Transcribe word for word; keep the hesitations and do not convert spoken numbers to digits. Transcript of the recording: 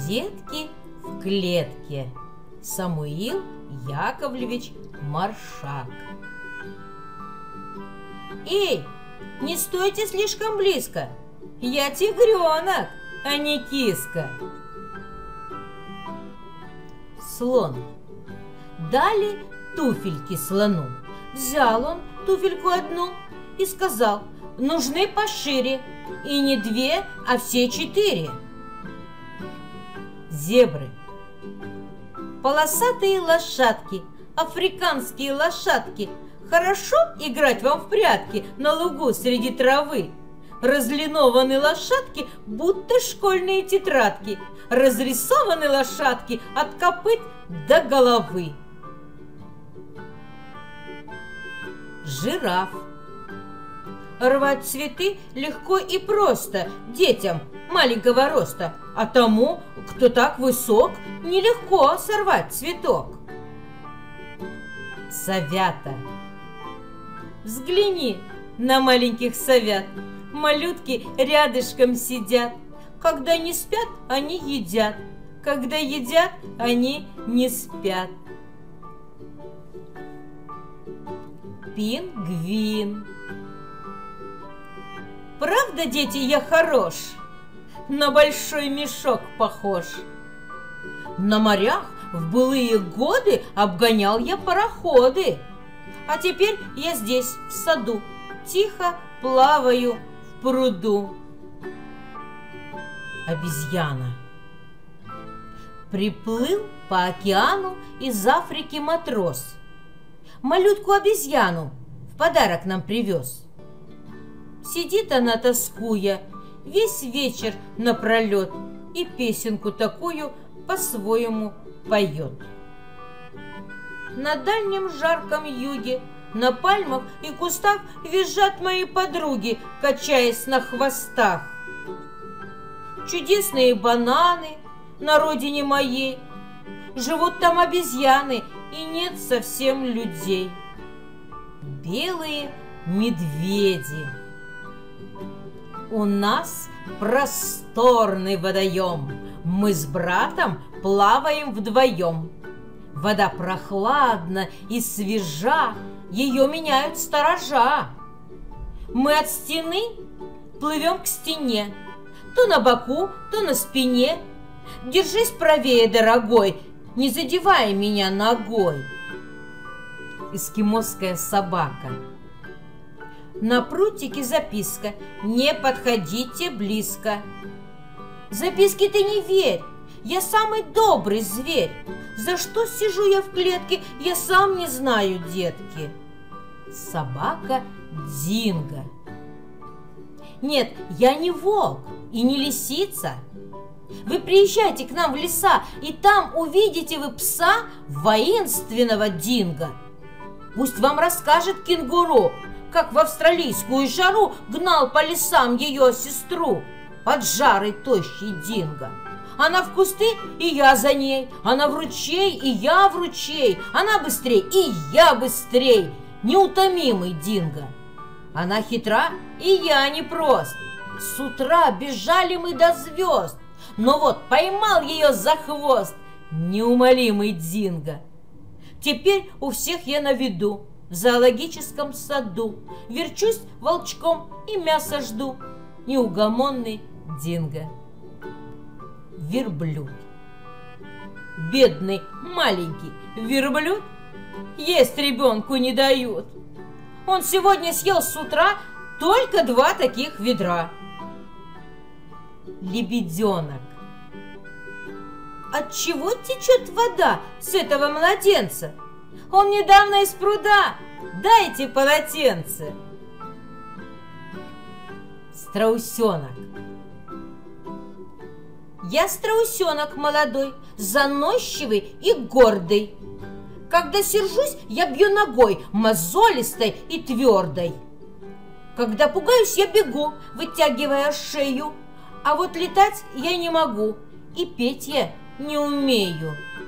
Детки в клетке. Самуил Яковлевич Маршак. Эй, не стойте слишком близко. Я тигренок, а не киска. Слон. Дали туфельки слону. Взял он туфельку одну и сказал: нужны пошире, и не две, а все четыре. Зебры. Полосатые лошадки, африканские лошадки, хорошо играть вам в прятки на лугу среди травы. Разлинованы лошадки, будто школьные тетрадки, разрисованы лошадки от копыт до головы. Жираф. Рвать цветы легко и просто детям маленького роста, а тому, кто так высок, нелегко сорвать цветок. Совята. Взгляни на маленьких совят. Малютки рядышком сидят. Когда не спят, они едят. Когда едят, они не спят. Пингвин. Правда, дети, я хорош? На большой мешок похож. На морях в былые годы обгонял я пароходы. А теперь я здесь, в саду, тихо плаваю в пруду. Обезьяна. Приплыл по океану из Африки матрос. Малютку-обезьяну в подарок нам привез. Сидит она, тоскуя, весь вечер напролет и песенку такую по-своему поет. На дальнем жарком юге, на пальмах и кустах визжат мои подруги, качаясь на хвостах. Чудесные бананы на родине моей, живут там обезьяны и нет совсем людей. Белые медведи. У нас просторный водоем, мы с братом плаваем вдвоем. Вода прохладна и свежа, ее меняют сторожа. Мы от стены плывем к стене, то на боку, то на спине. Держись правее, дорогой, не задевай меня ногой. Эскимосская собака. На прутике записка: не подходите близко. Записки ты не верь, я самый добрый зверь. За что сижу я в клетке, я сам не знаю, детки. Собака Динго. Нет, я не волк и не лисица. Вы приезжайте к нам в леса, и там увидите вы пса воинственного Динго. Пусть вам расскажет кенгуру, как в австралийскую жару гнал по лесам ее сестру, поджарый тощий Динго. Она в кусты, и я за ней, она в ручей, и я в ручей, она быстрей, и я быстрей, неутомимый Динго. Она хитра, и я непрост. С утра бежали мы до звезд, но вот поймал ее за хвост неумолимый Динго. Теперь у всех я на виду, в зоологическом саду, верчусь волчком и мясо жду, неугомонный Динго. Верблюд. Бедный маленький верблюд есть ребенку не дают. Он сегодня съел с утра только два таких ведра. Лебеденок. От чего течет вода с этого младенца? Он недавно из пруда. Дайте полотенце. Страусенок. Я страусенок молодой, заносчивый и гордый. Когда сержусь, я бью ногой, мозолистой и твердой. Когда пугаюсь, я бегу, вытягивая шею. А вот летать я не могу, и петь я не умею.